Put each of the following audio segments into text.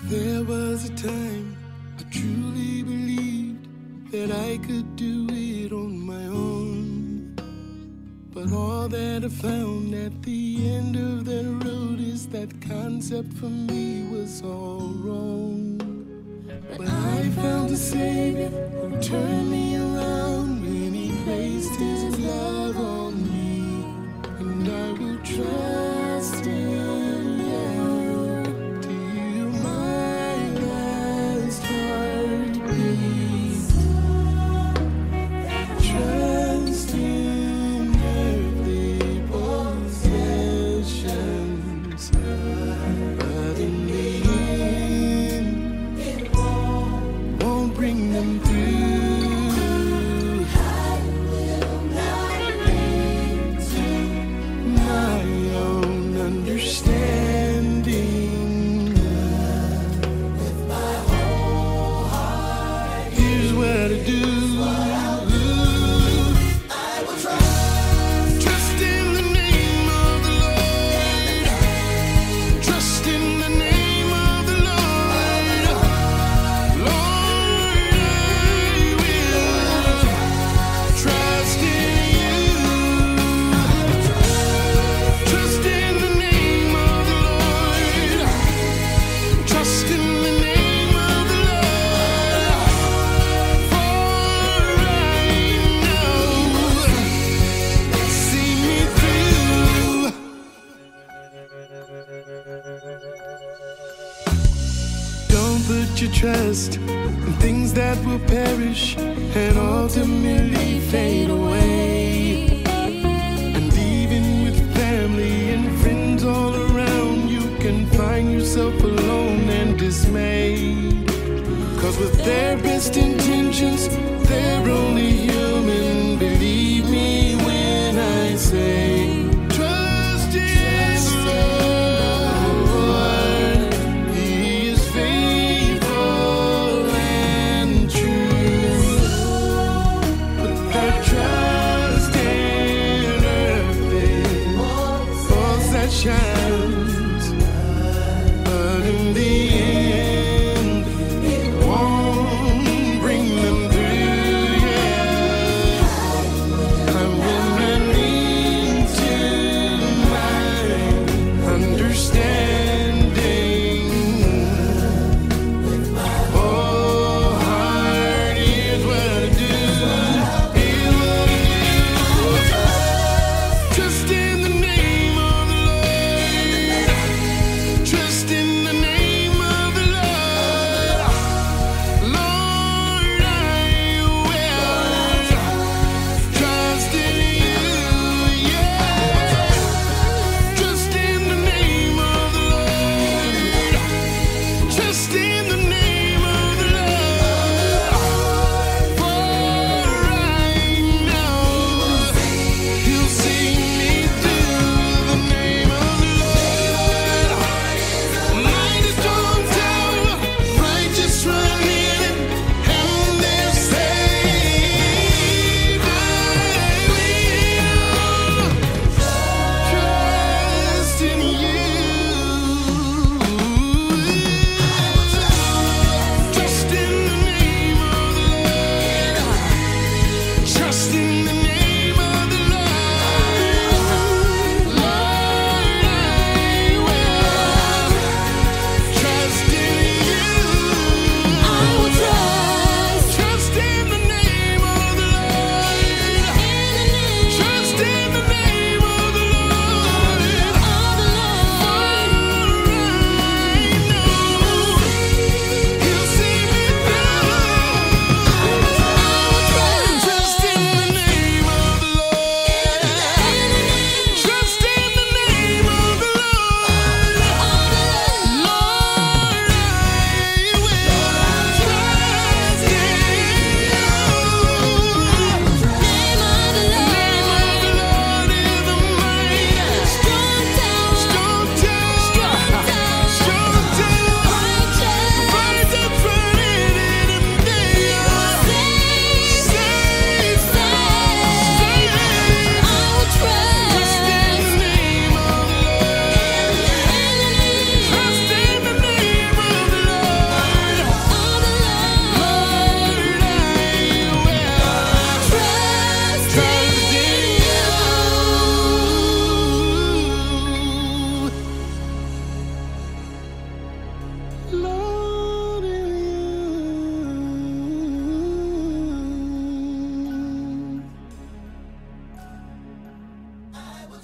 There was a time I truly believed that I could do it on my own. But all that I found at the end of that road is that concept for me was all wrong. But I found a Savior who turned me around when He placed His love on me. And I will trust Him. Put your trust in things that will perish and ultimately fade away. And even with family and friends all around, you can find yourself alone and dismayed. 'Cause with their best intentions, they're only human. Believe me when I say, trust in the Lord. He is faithful and true. Put that trust in earthly force that shines, but in the end it won't bring them through. Yeah, I will not lean to my understanding. Oh, heart, here's what I do. Here's what I do. Trust in the name of the Lord.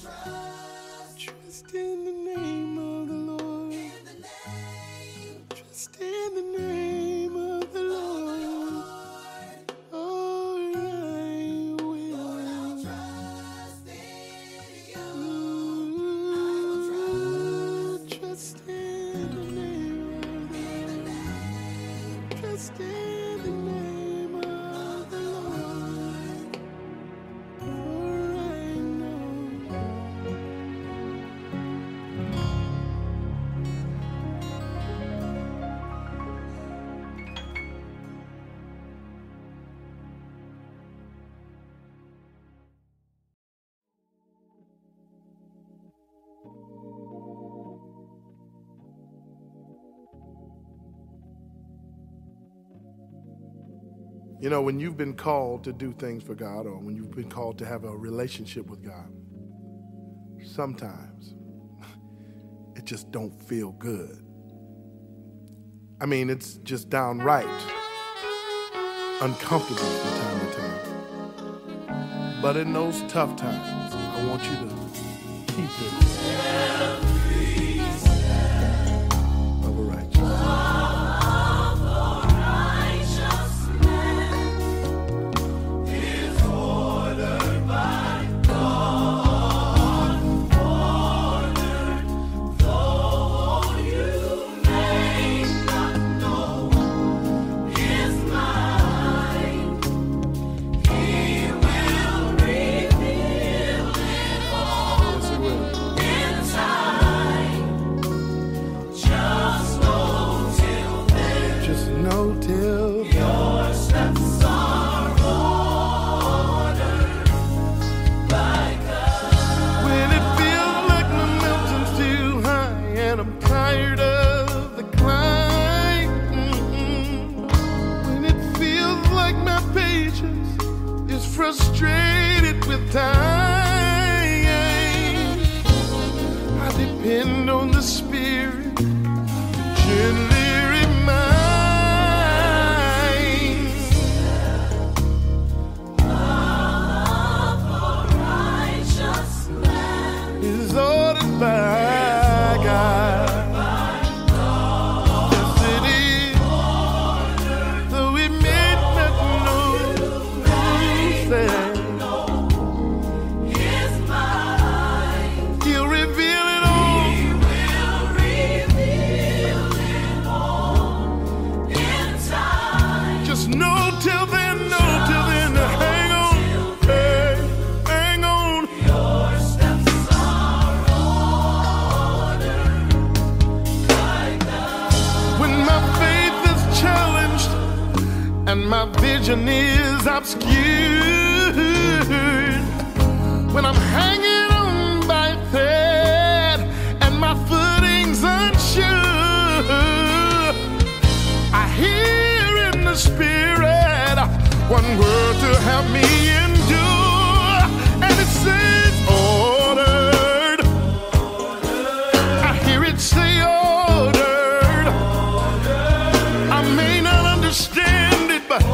Trust in the name of the Lord. Trust in the name of the Lord. Oh, I will. Trust in you. Trust in the name of the Lord. Trust in the name of the Lord. For I know. You know, when you've been called to do things for God, or when you've been called to have a relationship with God, sometimes it just don't feel good. I mean, it's just downright uncomfortable from time to time. But in those tough times, I want you to keep it of a righteous. Frustrated with time, I depend on the Spirit to gently remind. Love for righteousness is ordered by God. Yes, it is. Though we may not know. He'll reveal it all. He will reveal it all in time. Just know till then, hang on, hey, hang on. Your steps are ordered by God. When my faith is challenged and my vision is obscured, when I'm hanging on by a thread and my footing's unsure, I hear in the Spirit one word to help me endure, and it says ordered. I hear it say ordered. I may not understand it, but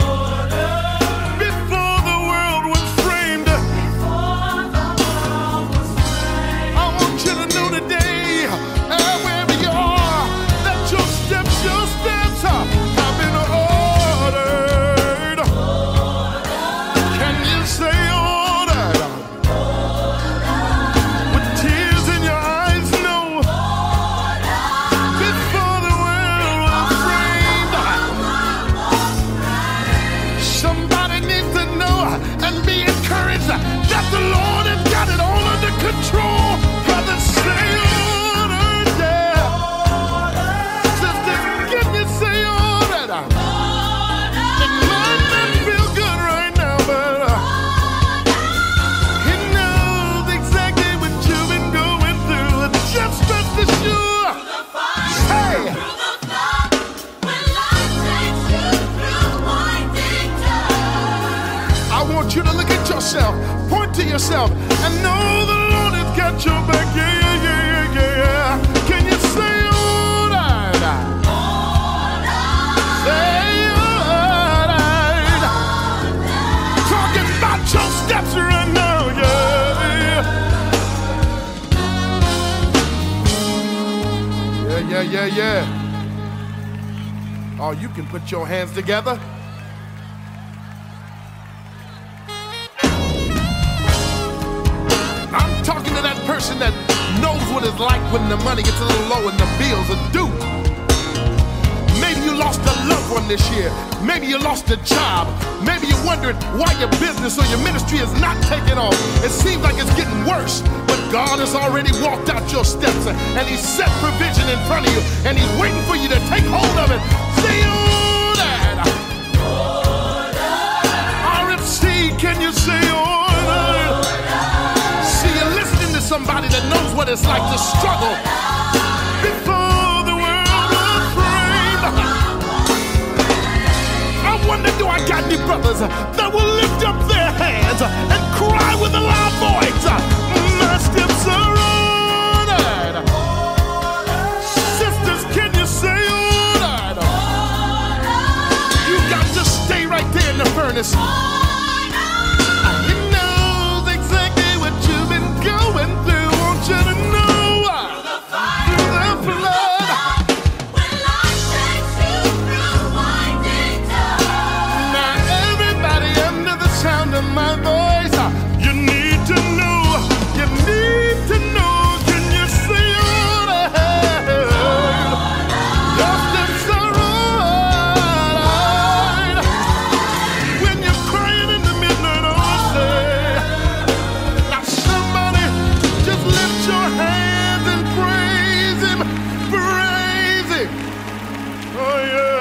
point to yourself and know the Lord has got your back. Yeah, yeah, yeah, yeah, yeah. Can you say alright? Say alright. Talking about your steps right now, yeah. Yeah. Oh, you can put your hands together. I'm talking to that person that knows what it's like when the money gets a little low and the bills are due. Maybe you lost a loved one this year. Maybe you lost a job. Maybe you're wondering why your business or your ministry is not taking off. It seems like it's getting worse, but God has already walked out your steps and He's set provision in front of you, and He's waiting for you to take hold of it. Say, oh, that. RFC, can you say, oh, that? See, you're listening to somebody that knows what it's like to struggle before the world was framed. I wonder, do I got any brothers that will lift up their hands and cry with a loud voice? My steps are ordered. Sisters, can you say ordered? You got to stay right there in the furnace. He knows exactly what you've been going through. Want you to know through the flood. When life takes you through winding time. Now everybody under the sound of my voice, you need to know. You need to know. Can you say ordered? Your steps are ordered. When you're crying in the midnight hour, say, now somebody just lift your hands and praise Him. Praise Him. Oh yeah.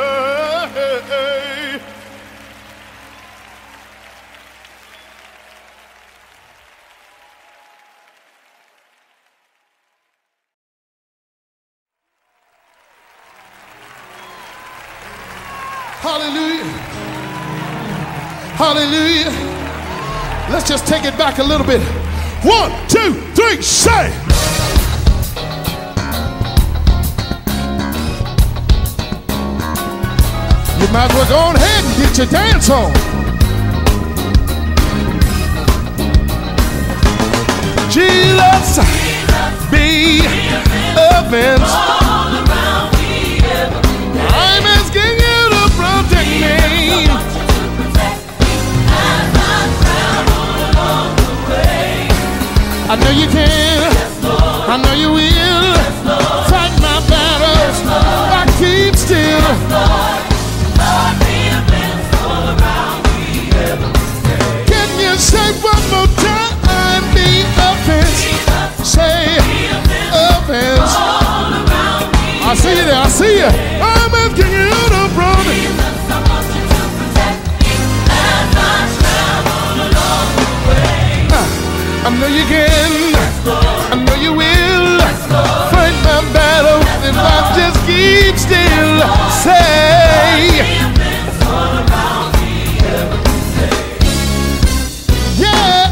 Hallelujah. Hallelujah. Let's just take it back a little bit. 1, 2, 3, say. You might as well go on ahead and get your dance on. Jesus, be offense. I'm asking you to protect me. I know you can. I know you will. Fight my battles. I keep still. Can you say one more time? Be offense. Say offense. I see you there. I see you. I'm asking you to protect. I know you can. I know you will. Fight my battles if I just keep still. Say, yeah.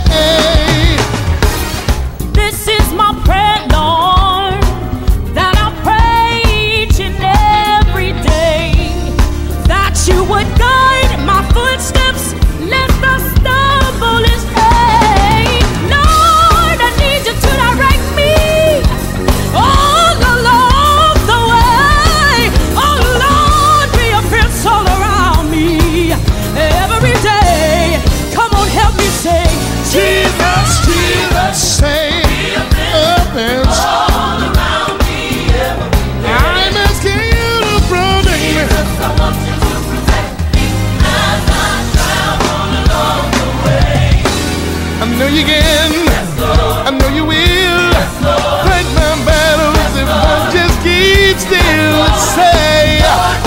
This is my prayer, Lord, that I pray each and every day, that you would guide my footsteps, lest I stumble and stray. Lord, I need you to direct me all along the way. Oh Lord, be a fence all around me every day. Come on, help me say, Jesus, Jesus, say offense. I'm asking you to protect me. I know you can. I know you will. Fight my battles if I just keep still. Say,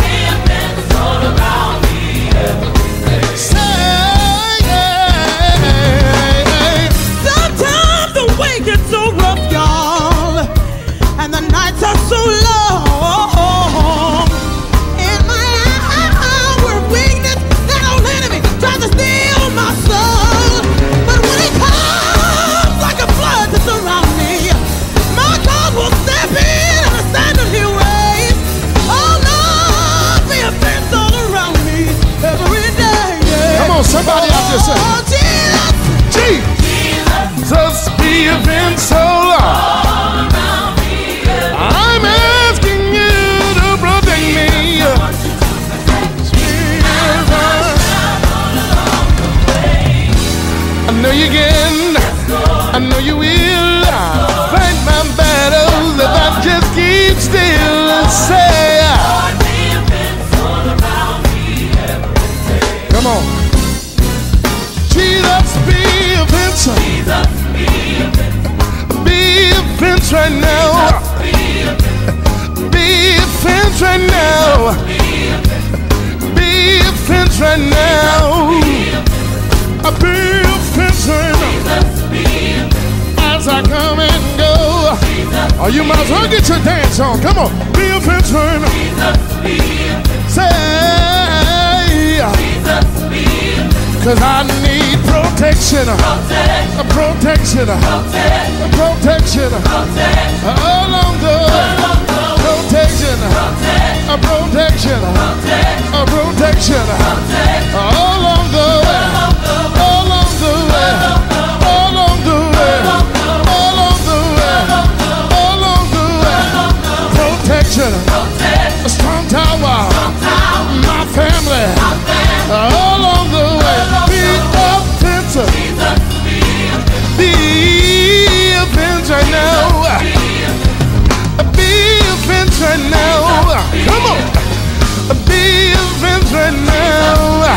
Sometimes the way gets so rough, y'all, and the nights are so long. In my hour of weakness, that old enemy tries to steal my soul. But when it comes like a flood to surround me, my God will step in and stand in His ways. Oh Lord, be a fence all around me every day. come on, somebody out there say, Oh Jesus, Jesus, be a fence so long. I'm asking fence right now. Be a fence right now. Be a fence right now. Be a fence right now. As I come and go. Oh, you might as well get your dance on. Come on. Be a fence right now. Say, 'cause I need protection. Protection. Protection. Along the way. Protection. Protection. Protection. Along the way. Along the way. Along the way. Along the way. Along the way. Protection. A strong tower. My family. Along the way. Be a fence. Be a fence right now. Be a fence right now. Come on. Be a fence right now.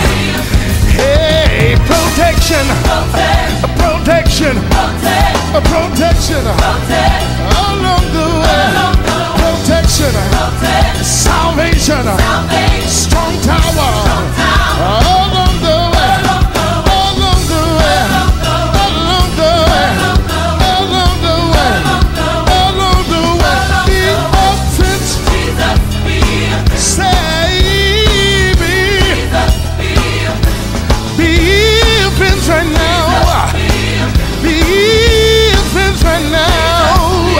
Hey, protection. Protection. Protection. Along the way. Protection. Salvation. Strong tower. Along the way. Along the way. Along the way. Along the way. Along the way. Be a fence. Say, be a fence right now. Be a fence right now.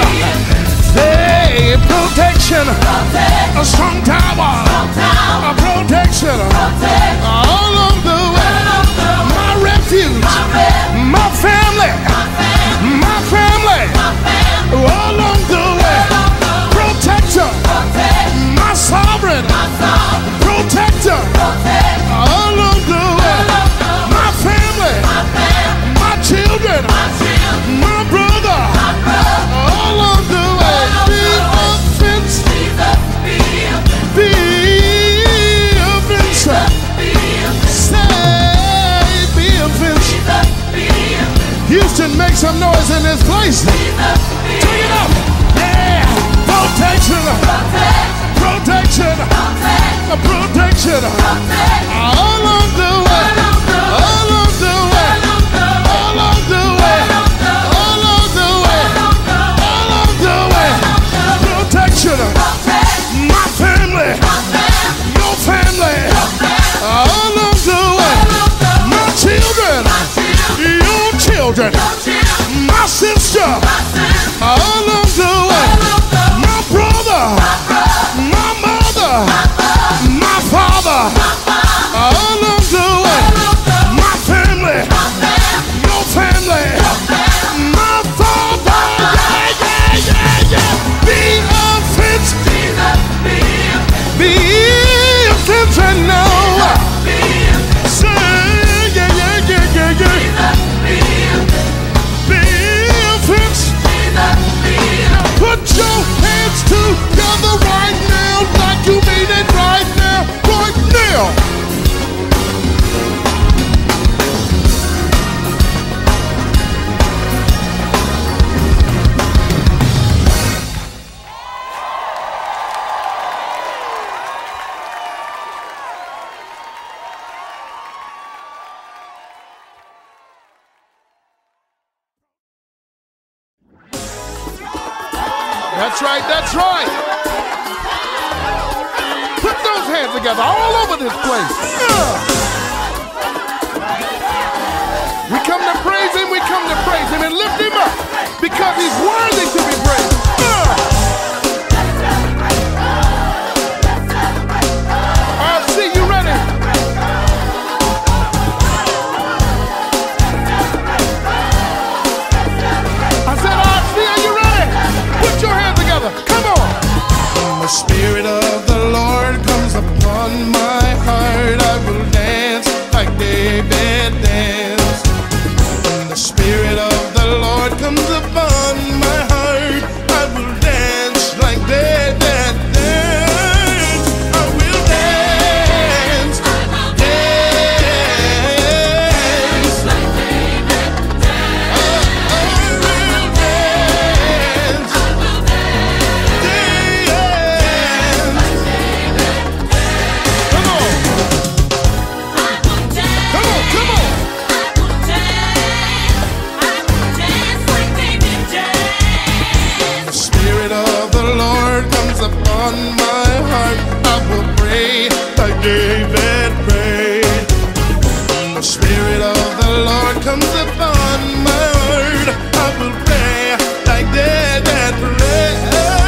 Say, protection. A strong tower. A protection. Along the way. My refuge. My family. My family. Along the way. Protector. My sovereign. Protector. Along the way. My family. My children. My brother. Along the way. Be a fence. Be a fence. Say, be a fence. Houston, make some noise in this place. Turn it up. Yeah. Protection. Protection. Protection. Along the way. Along the way. Along the way. Along the way. Along the way. Protection. My family. Your family. Along the way. My children. Your children. My sister. Along the way. My brother. My mother. My father. Along the way. My family. Your family. My father. Yeah, yeah, yeah. Be a fence. Be a fence right now. Say, yeah, yeah, yeah, yeah, yeah. Be a fence. Now put your hands together right now, like you mean it right now, right now. That's right, that's right. Put those hands together all over this place. We come to praise him, and lift him up because he's worthy to be praised. RC, you ready? I said, RC, are you ready? Put your hands together. Come on. When the Spirit of the Lord comes upon my heart, I will dance like David danced. When the Spirit of the Lord upon my heart, I will pray like David prayed. When the Spirit of the Lord comes upon my heart, I will pray like David prayed.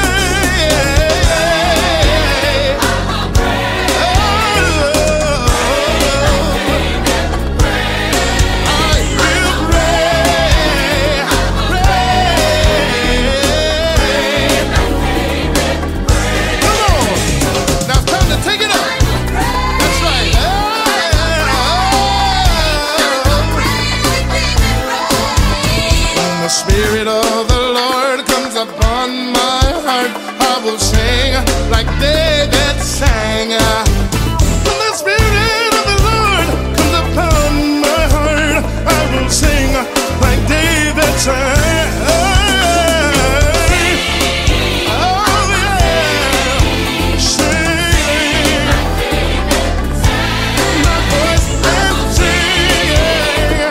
The Spirit of the Lord comes upon my heart, I will sing like David sang. When the Spirit of the Lord comes upon my heart, I will sing like David sang. Oh yeah, sing my voice and sing.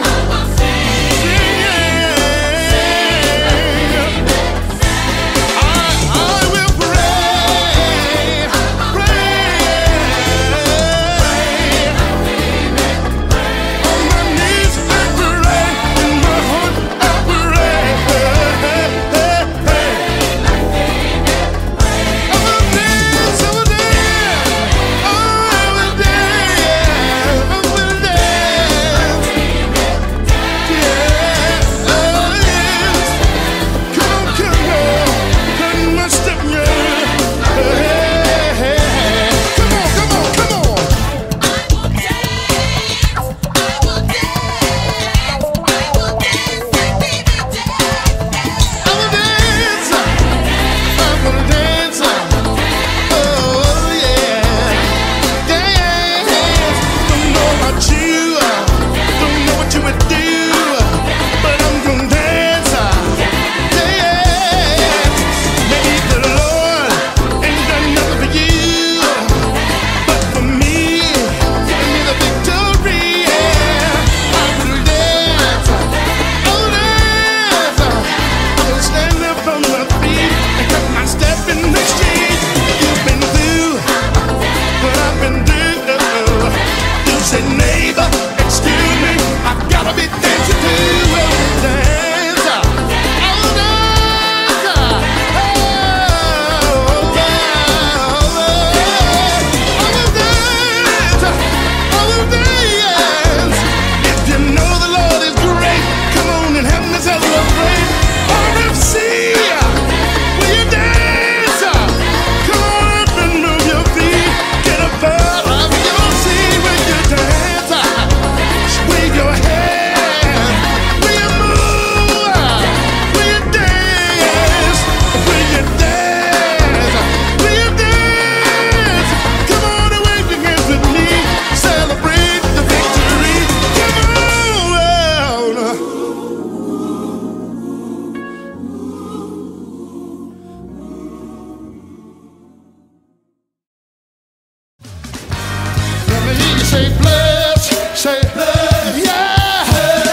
Say bless, say bless, yeah,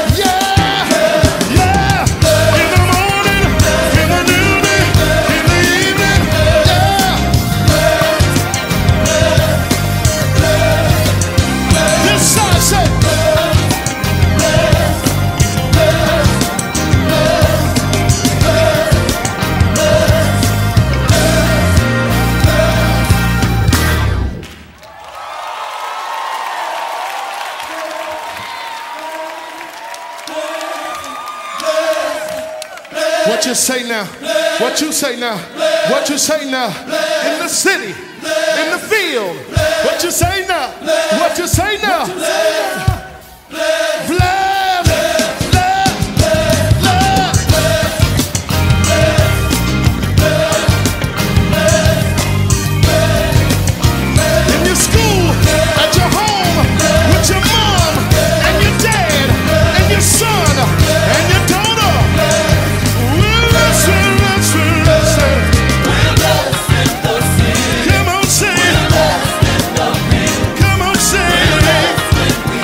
yeah, yeah. In the morning, in the noonday, in the evening, yeah. This side say what you say now? What you say now? What you say now? In the city, in the field. What you say now? What you say now? Bless, bless, bless. In your school, at your home, with your mom and your dad and your son and your daughter. Come on, say it.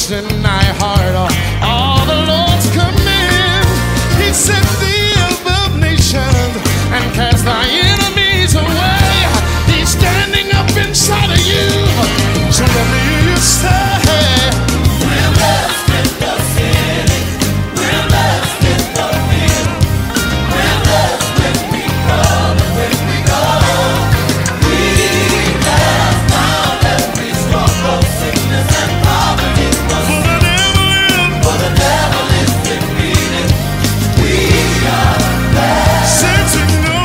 trust in thy heart all the Lord's command. He set thee above nations and cast thy enemies away. He's standing up inside of you. So let me hear you say, we're blessed in the city, we're blessed in the field, we're blessed when we come and when we go. We cast down every stronghold, sickness and poverty. For the devil is defeated. We are blessed. Since we know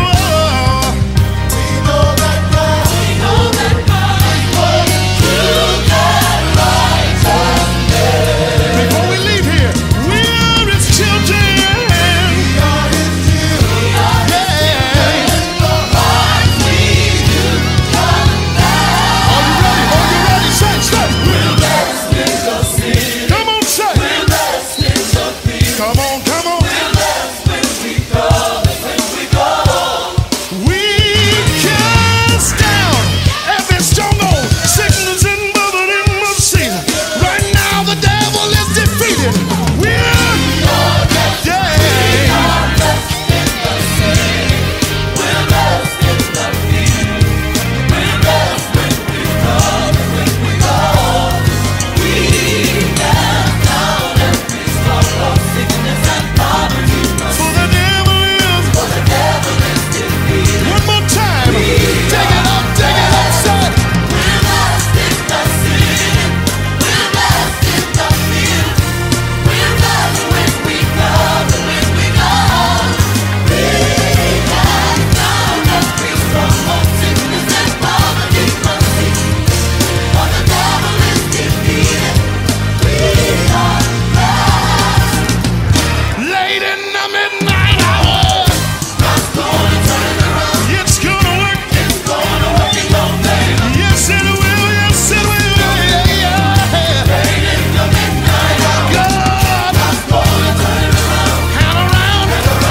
that God, we know that God is working through that righteousness. Before we leave here, we are His children. We are His children. We are His children. The heart we do come back. Are you ready? Are you ready? Say. We're blessed in the city. Come on, say. We're blessed in the field. Come on. We're blessed when we come and when we go. We cast down every stronghold, sickness and poverty must cease. Right now the devil is defeated. We're blessed. Yeah. We are blessed in the city. We're blessed in the field. We're blessed when we come and when we go. We cast down every stronghold, sickness and poverty must cease. For the devil is defeated. One more time. Take it up, say. We're blessed in the city. We're blessed in the field. We're blessed when we come and when we go. We cast down every stronghold, sickness and poverty must cease. For the devil is defeated. We are blessed. Late in the midnight hour, God's gonna turn it around. It's gonna work. It's gonna work in your favor. Yes, it will. Yes, it will. Yeah. Late in the midnight hour, God's gonna turn it around. Turn around.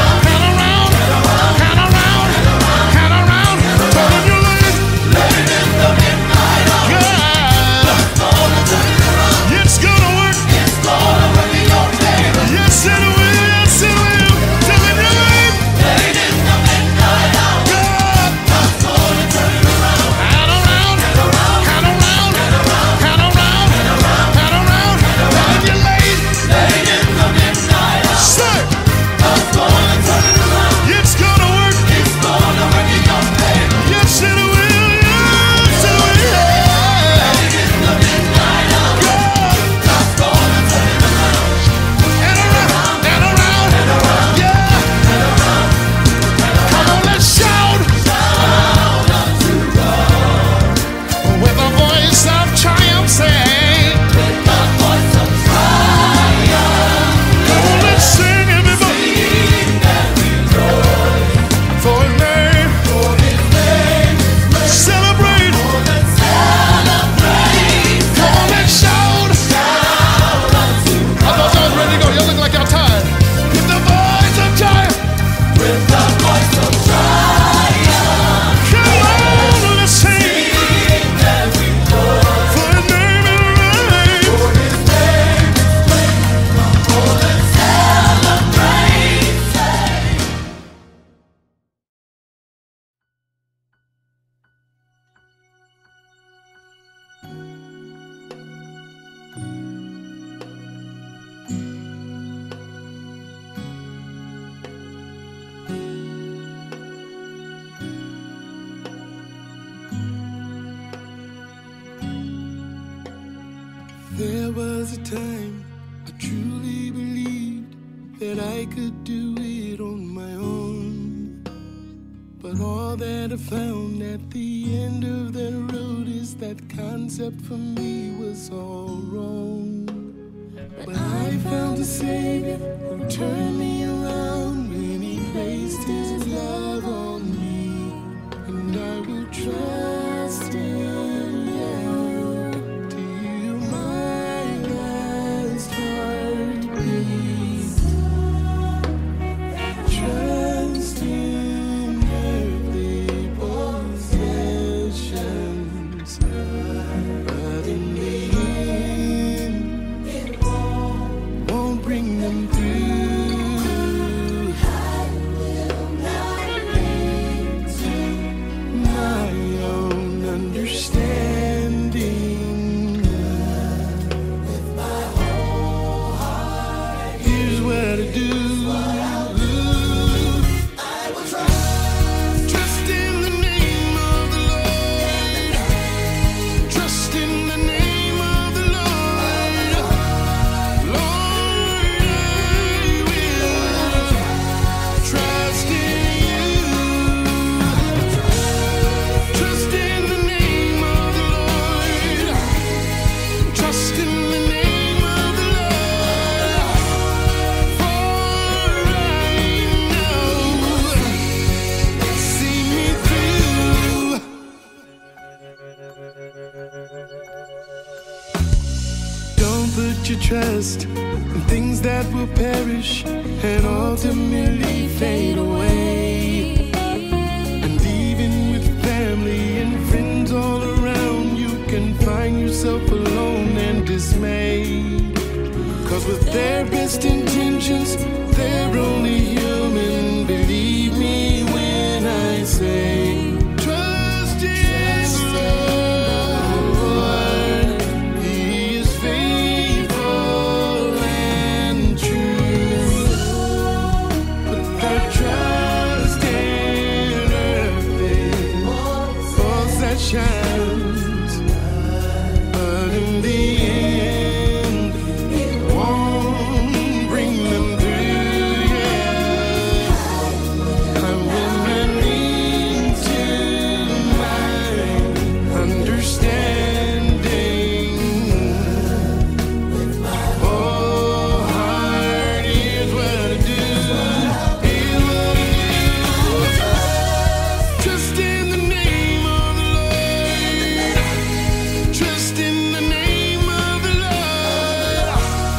Turn your life. Late in the midnight hour, God's gonna turn it around. It's gonna work. It's gonna work in your favor. Yes, it will. Yes, it will. Turn your life. Late in the midnight hour, God's gonna turn it around. Turn around. Turn your life. Late in the midnight hour, sir, God's gonna turn it around. It's gonna work. It's gonna work in your favor. Yes, it will. Yes, it will. Late in the midnight hour, God's gonna turn it around. And around. Yeah. Come on, let's shout. Shout unto God. With a voice of triumph, say. With the voice of triumph. Come on, let's sing, everybody. Sing and rejoice. For His name. For His name. Celebrate. For the celebrate. Come on, let's shout. Shout unto God. I thought y'all was ready to go. Y'all look like y'all tired. With the voice of triumph. With the voice of triumph. Come on, let's sing. Sing and rejoice. For His name is right. For His name is great. For the celebrate. There was a time I truly believed that I could do it on my own. But all that I found at the end of that road is that concept for me was all wrong. But I found a Savior who turned me around when He placed His love on me. And I will trust in You till my last heartbeat. Trust in earthly possessions, but in the end put your trust in things that will perish and ultimately fade away. And even with family and friends all around, you can find yourself alone and dismayed. 'Cause with their best intentions, they're only human. Believe me when I say, trust in the Lord. He is faithful and true. Put that trust in earth, falls that shines, but in the end, it won't bring them through. Yeah, I'm learning to my understanding. Oh, heart is what I do. Is what I do. Trust in the name of the Lord. Trust in the name of the Lord.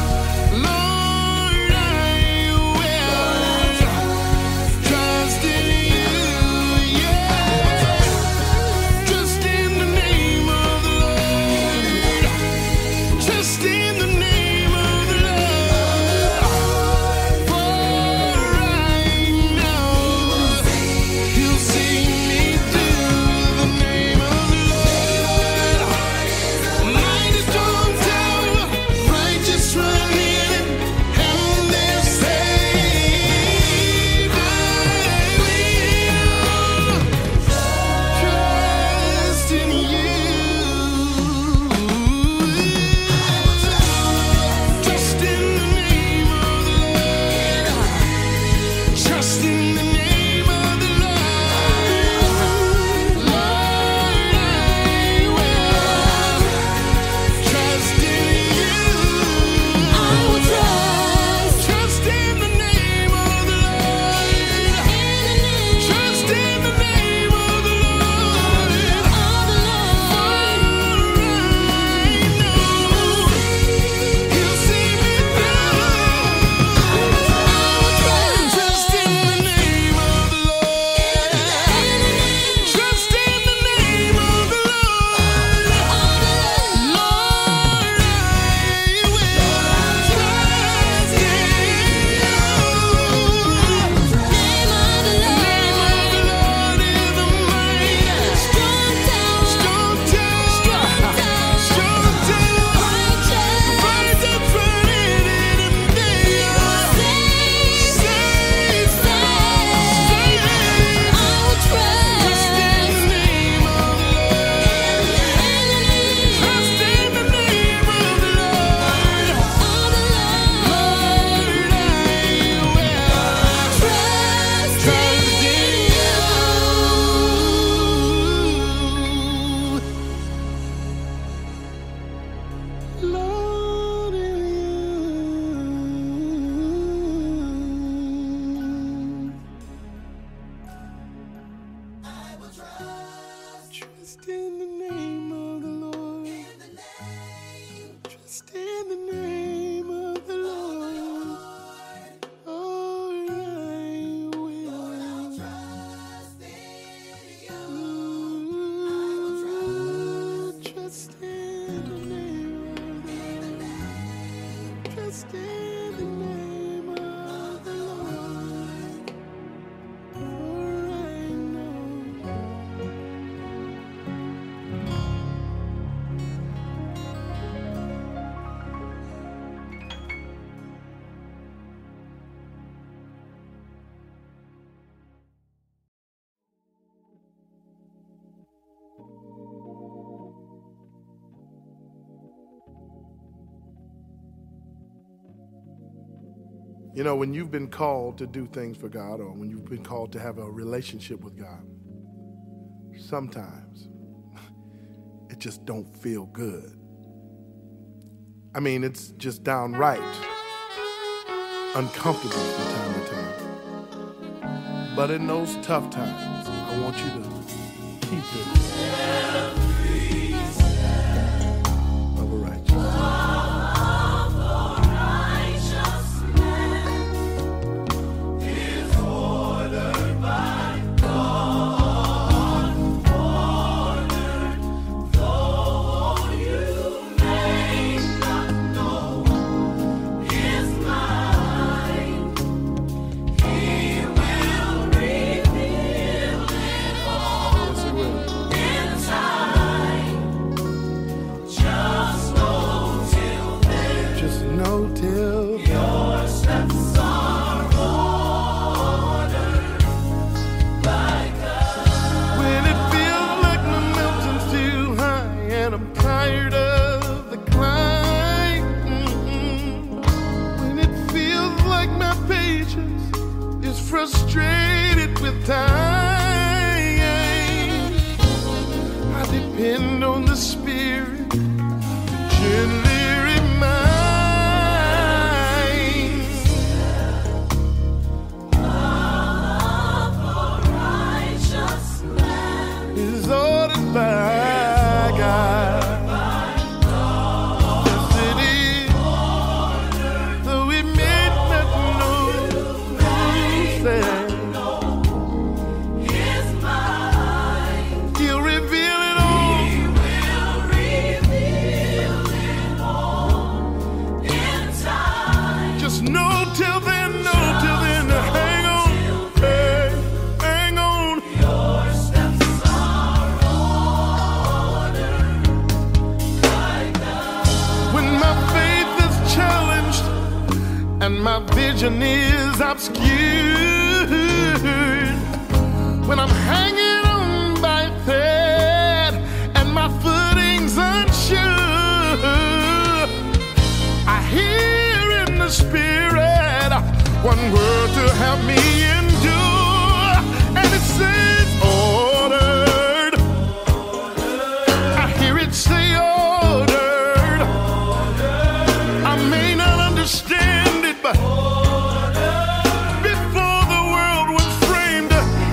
Lord, I will trust in you. Yeah. Trust in the name of the Lord. Trust in the name of the Lord. For I know He'll see me through. The name of the Lord. Mighty strong tower, righteous run in, and they're saved. I will trust in you. Trust in the name of the Lord. Trust in the name of the Lord. Lord, I will trust in you. I will trust in the name of the Lord. Trust in the name of the Lord. For I know He'll see me through. Trust in the name of the Lord. Trust in the name of the Lord. Lord, I will trust in you. Name of the Lord is a mighty strong tower. Strong tower. Righteous run in it, and they are saved. I will trust in the name of the Lord. Trust in the name of the Lord. Lord, I will trust in you. Lord, in you. Trust in the name of the Lord. Trust in the name of the Lord. Oh, I will trust in you. Trust in the name of the Lord. Trust in the name of the Lord. For I know. You know, when you've been called to do things for God, or when you've been called to have a relationship with God, sometimes it just don't feel good. I mean, it's just downright uncomfortable from time to time. But in those tough times, I want you to keep it of a righteous. Just know till your steps are ordered by God. when it feels like my mountain's too high and I'm tired of the climb. When it feels like my patience is frustrated with time, I depend on the Spirit to gently remind. Righteousness Is ordered by God. Yes, it is. Though we may not know that is mine. He'll reveal it all. He will reveal it all in time. Just know till then, hang on, hey, hang on. Your steps are ordered by God. When my faith is challenged and my vision is obscured, when I'm hanging on by a thread and my footing's unsure, I hear in the Spirit one word to help me endure, and it says ordered. I hear it say ordered. I may not understand it, but before the world was framed,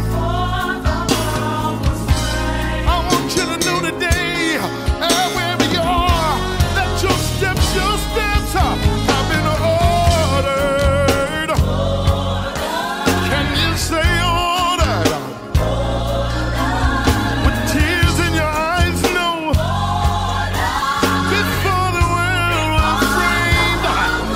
I want you to know today, wherever you are, that your steps have been ordered. Can you say ordered? With tears in your eyes, no. Before the world was framed,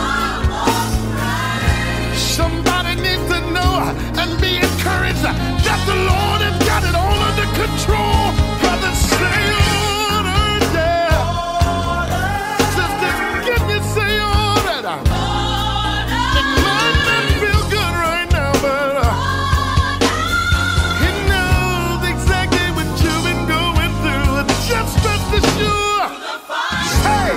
somebody needs to know and be encouraged that the Lord has got it all under control. Brother, say ordered, yeah. Sister, can you say ordered? It might not feel good right now, but He knows exactly what you've been going through. Just rest assured. Hey,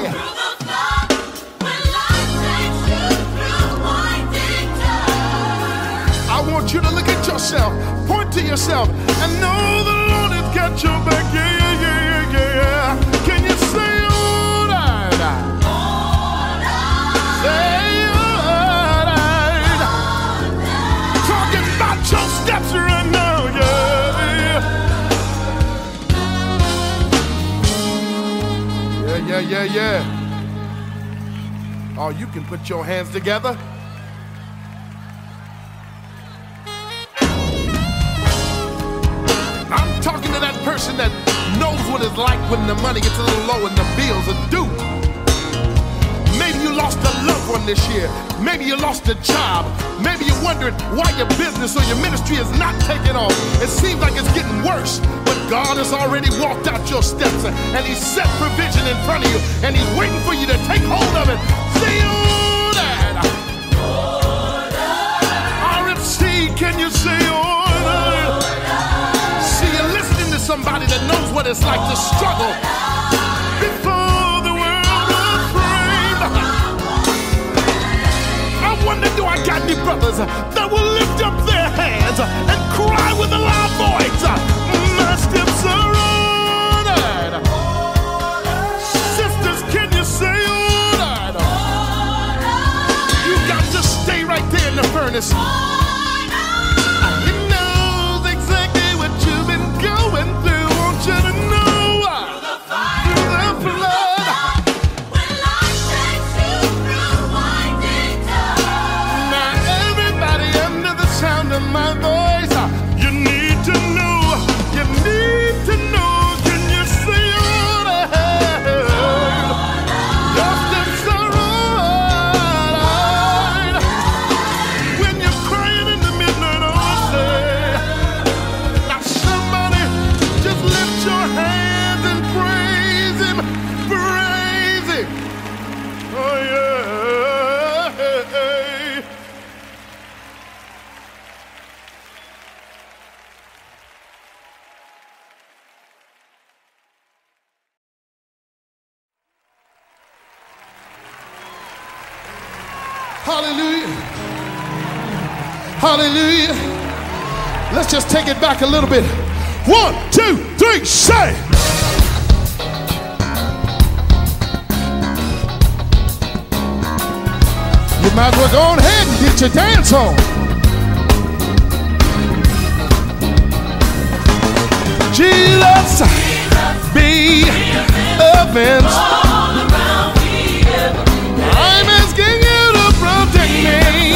I want you to look at yourself, point to yourself, and know the Lord has got your back. Yeah, yeah, yeah, yeah, yeah. Can you say ordered? Say ordered. Talking about your steps right now, yeah. Yeah, yeah, yeah, yeah. Oh, you can put your hands together. I'm talking to that person that knows what it's like when the money gets a little low and the bills are due. Maybe you lost a loved one this year. Maybe you lost a job. Maybe you're wondering why your business or your ministry is not taking off. It seems like it's getting worse, but God has already walked out your steps and He's set provision in front of you, and He's waiting for you to take hold of it. Say ordered. RFC, can you say ordered? See, you're listening to somebody that knows what it's like to struggle before the world was framed. I wonder, do I got any brothers that will lift up their hands and cry with a loud voice? My steps are ordered. Sisters, can you say ordered? You got to stay right there in the furnace. He knows exactly what you've been going through. Want you to know through the flood. When life takes you through winding times. Now everybody under the sound of my voice, you need to know, you need to know. Can you say ordered? Your steps are ordered. When you're crying Hallelujah. Hallelujah. Let's just take it back a little bit. 1, 2, 3, say. You might as well go on ahead and get your dance on. Jesus, be offense. I'm asking you to protect me.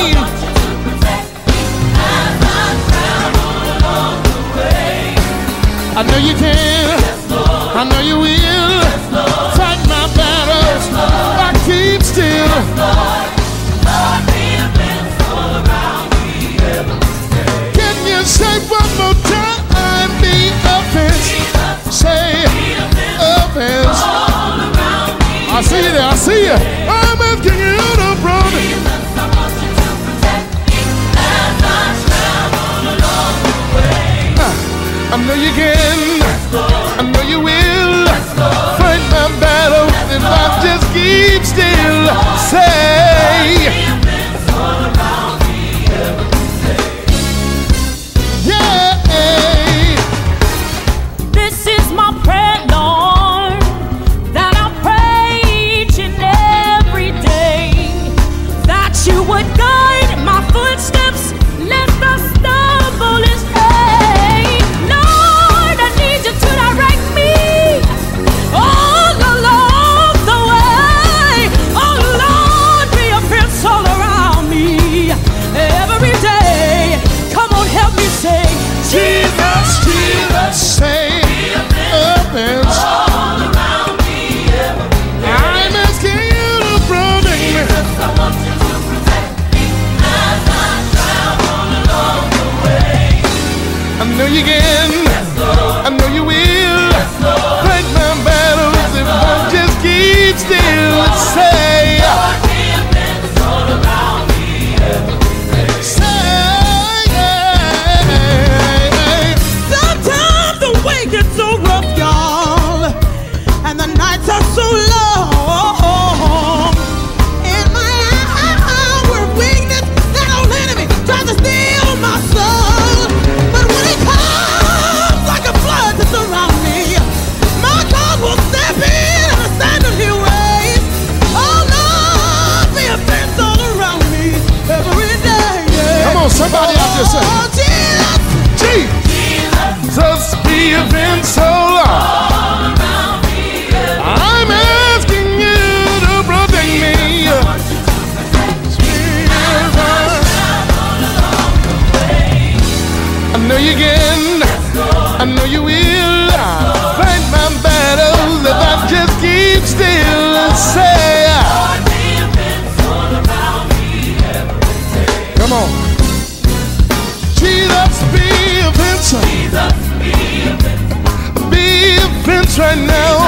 I know you can. I know you will. Fight my battles. I keep still. Can you say one more time? Be offense. Say offense. I see you there. I see you. I'm asking you to protect. I know you can. I know you will. Fight my battle if I just keep still. Say. Yeah. This is my prayer, Lord, that I pray each and every day, that you would guide my footsteps, lest I stumble and stray. Lord, I need you to direct me all along the way. Oh Lord, be a fence all around me every day. Come on, help me say, Jesus, Jesus, say offense. I'm asking you to protect me. I know you can. I know you will. Fight my battles if I just keep still. Say, Sometimes the way gets so rough, y'all, and the nights are so long. In my hour of weakness, that old enemy tries to steal my soul. But when it comes like a flood to surround me, my God will step in and stand in His ways. Oh Lord, be a fence all around me every day. come on, somebody out there say, Oh Jesus. Jesus, be a fence all around. I'm asking you to protect me. I know you can. I know you will. Fight my battles if I just keep still. Say, come on. Jesus, be a fence. Be a fence right now.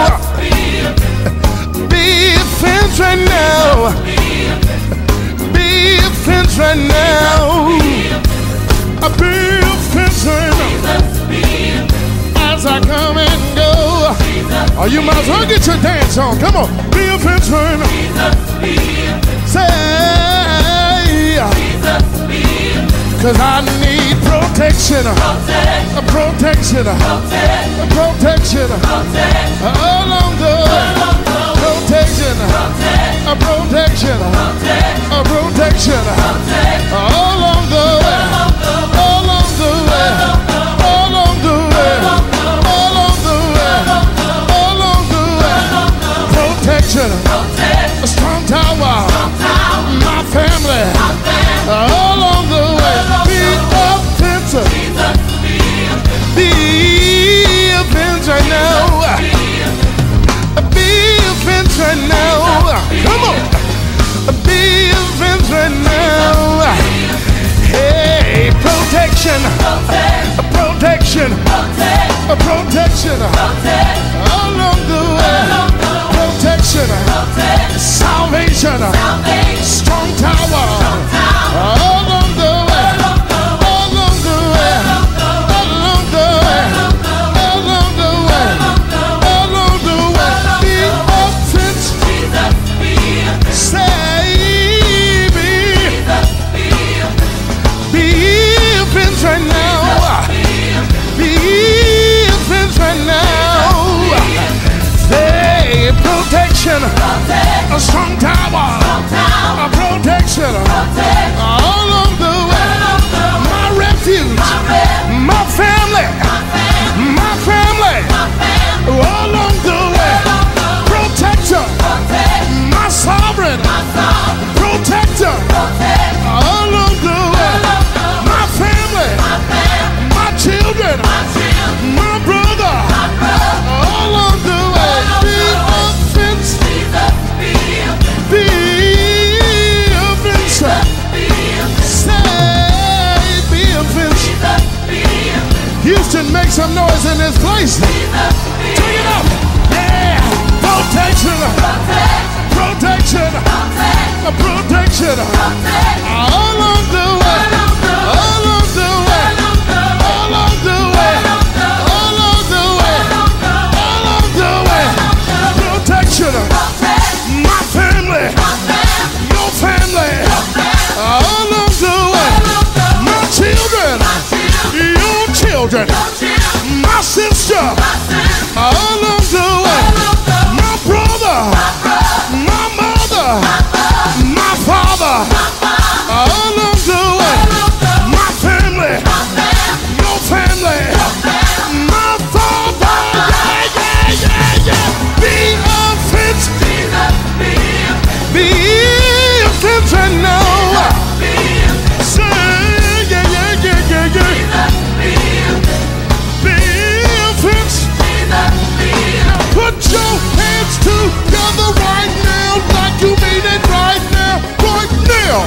Be a fence right now. Be a fence right now. Be a fence right now. As I come and go. Oh, you might as well get your dance on. Come on. Be a fence right now. Say, cause I need protection. Protection. Protection. Along the way. Protection. Protection. Protection. Along the way. Along the way. Along the way. Along the way. Along the way. Protection. A strong tower. My family. Along the way. Be offensive. Be offensive right now. Be offensive right now. Come on. Be offensive right now. Hey, protection. Protection. Protection. Along the way. Protection. Salvation. Strong tower. Along the way. Along the way. Along the way. Along the way. Along the way. Be offensive. Say, be strong tower of protection all along the way. My refuge, my family, all along the way. Protector, my sovereign, protector, all along the way. My family, my children, my brother, all along the way. Be a fence, be a fence, say be a fence. Houston, make some noise in this place. Take it up. Yeah. Protection. Protection. Protection. All along the way. All along the way. All along the way. All along the way. All along the way. Protection. My family. Your family. All along the way. My children. Your children. My sister. All along the way. My brother. My mother. My father. All along the way. My family. Your family. My father. Yeah. Be a fence. Be a fence right now. Say yeah. Be a fence. Now put your hands together right now, like you mean it right now, right now.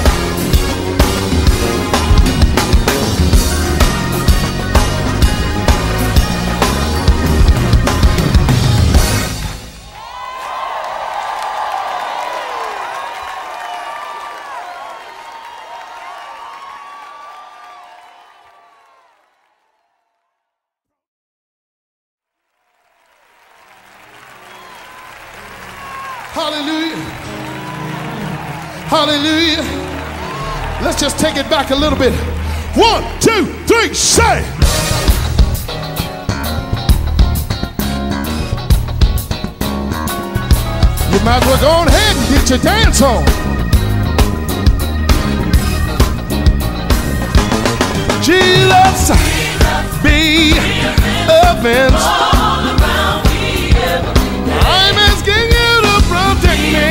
Hallelujah. Hallelujah. Let's just take it back a little bit. 1, 2, 3, say. You might as well go ahead and get your dance on. Jesus, be a fence. I'm asking you to protect me.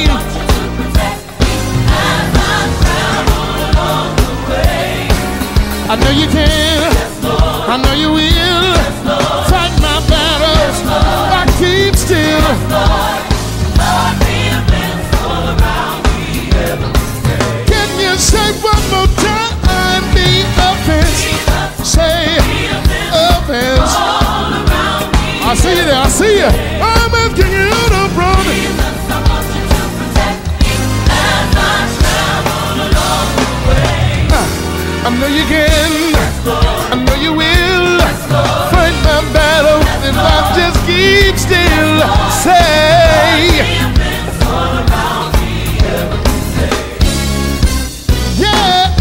I know you can, I know you will. Fight my battles, I keep still. Can you say one more time? Be a fence. Say a fence. I see you there, I see you. I'm asking you to protect. I know you can, I know you will. Fight my battles if I just keep still. Say, yeah.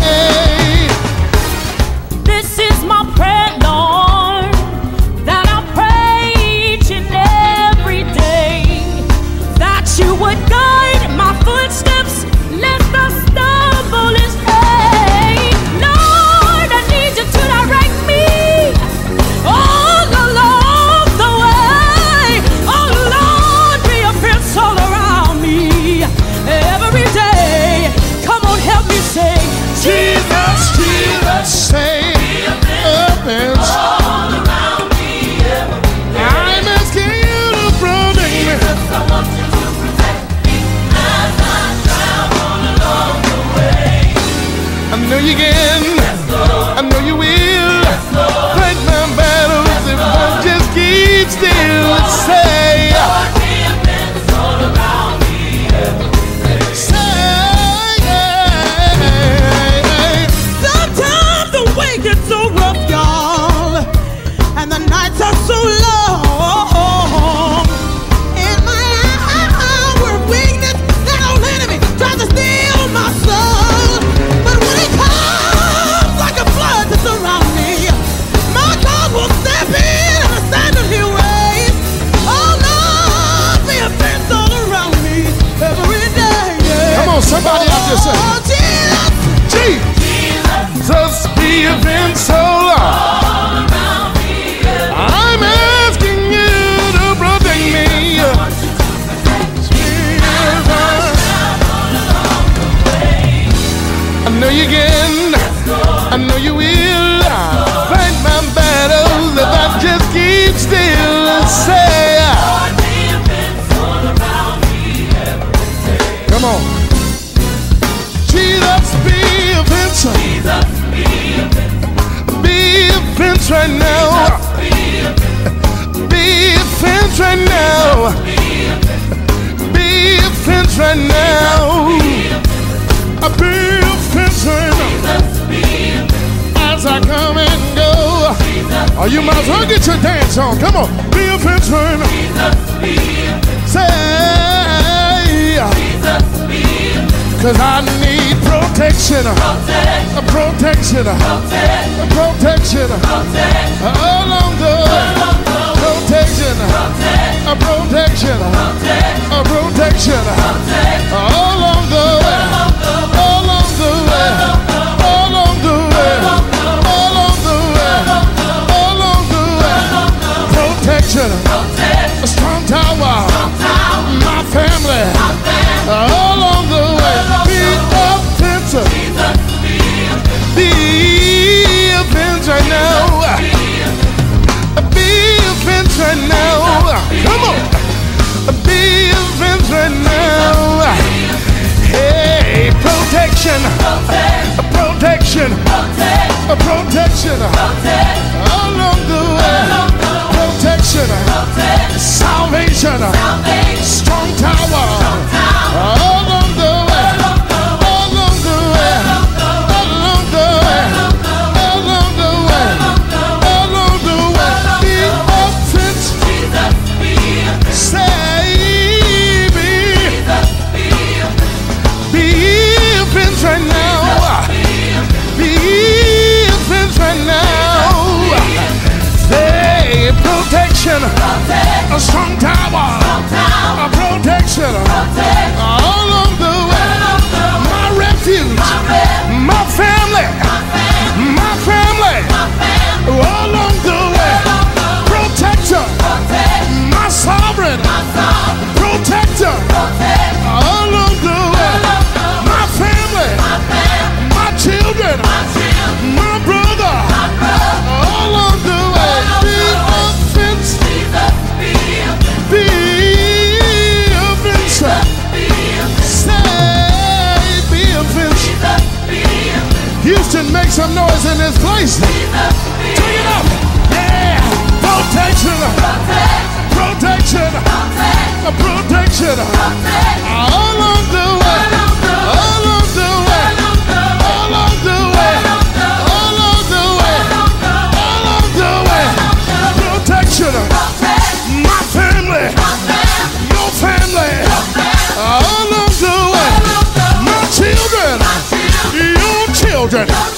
This is my prayer, Lord, that I pray each and every day, that you would guide my footsteps, lest I stumble and stray. Lord, I need you to direct me all along the way. Oh Lord, be a fence all around me every day. Come on, help me say, Jesus, Jesus, say a fence. all around me every day. I'm asking you to protect me. I want you to protect me as I travel along the way. I know you can, I know you will. Fight my battles if I just keep still. Say, Lord, be a fence all around me every day. Sometimes the way gets so rough, y'all, and the nights are so long. In my hour of weakness, that old enemy tries to steal my soul. But when he comes you say? Oh, Jesus. Jesus, be a fence so long. I'm asking you to protect me. I know you can, I know you will. Fight my battles if I just keep still and say, come on. Jesus, be a fence. Be a fence right now. Be a fence right now. Be a fence right now. Be a fence right now. As I come and go. Oh, you might as well get your dance on. Come on. Be a fence right now. Say, 'cause I need protection. Protection. Protection. Along the way. Protection. Protection. Protection. Along the way. Along the way. Along the way. Along the way. Along the way. Protection. A strong tower. My family. Along the way. Be a fence. Be a fence right now. Be a fence right now. Come on. Be a fence right now. Hey, protection. Protection. Protection. Along the way. Protection. Salvation. Strong tower. Along the way. Along the way. Along the way. Along the way. Along the way. Be a fence. Say, be a fence right now. Be a fence right now. Say, protection. A strong tower. A protection. Along the way. My refuge. My family. My family. Along the way. Protector. My sovereign. Protector. Along the way. My family. My children. My brother. Along the way. Be a fence. Be a fence. Say, be a fence. Houston, make some noise in this place. Turn it up. Yeah. Protection. Protection. Protection. Along the way. Along the way. Along the way. Along the way. Along the way. Protection. My family. Your family. Along the way. My children. Your children.